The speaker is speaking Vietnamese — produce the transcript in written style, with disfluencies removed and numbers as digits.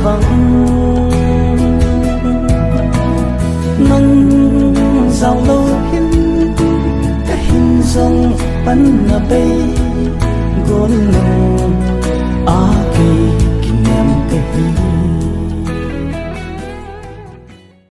vắng nâng dạo lâu hiên cái hình dung bắn ở đây